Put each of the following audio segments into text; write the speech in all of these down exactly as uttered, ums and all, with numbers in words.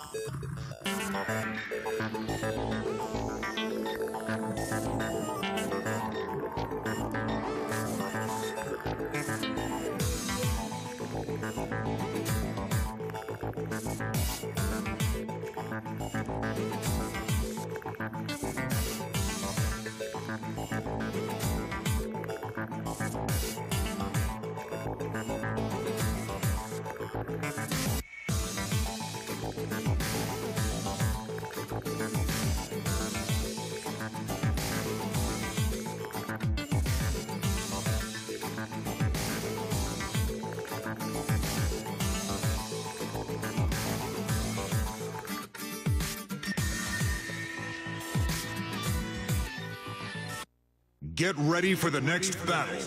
Get ready for the next battle.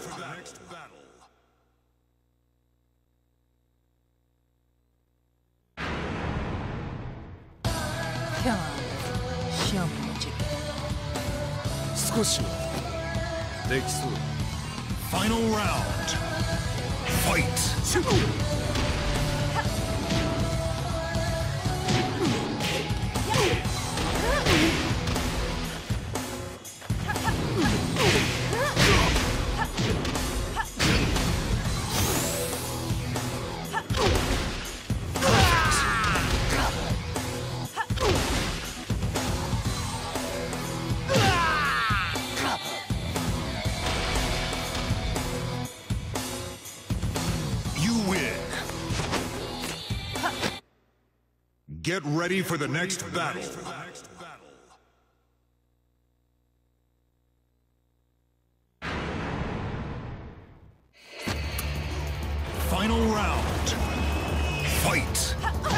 Come on, show me what you got. 少しはできそう。 Final round. Fight. Get ready for the next battle. Final round. Fight.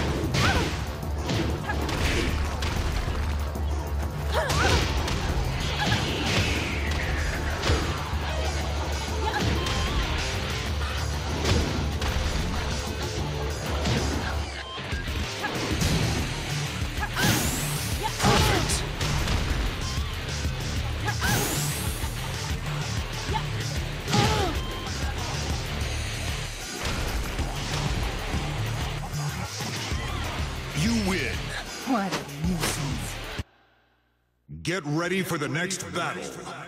What a nuisance. Get ready for the next battle.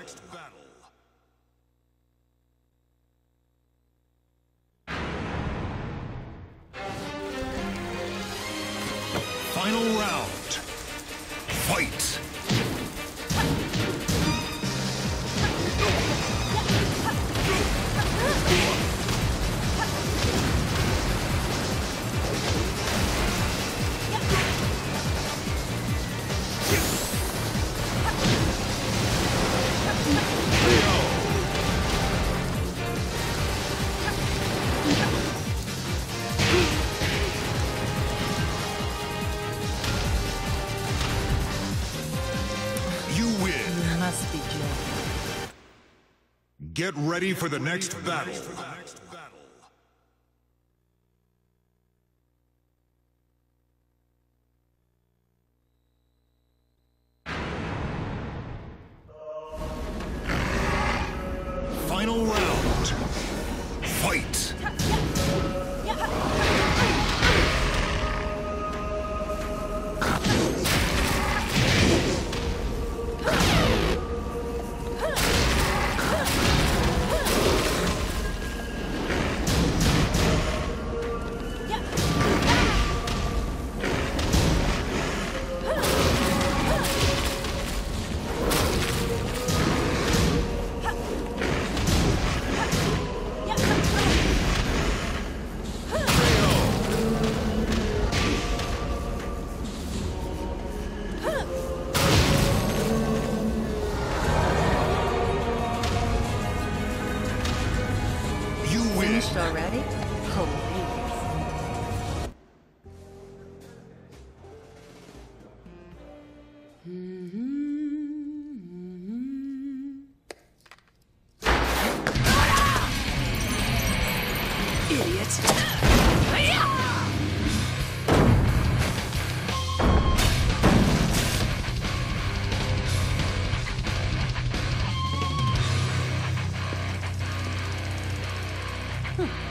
Final round. Fight. Must be joking. Get ready for the next battle. Final round. Fight. Finished already? Please. Idiot! Hmm.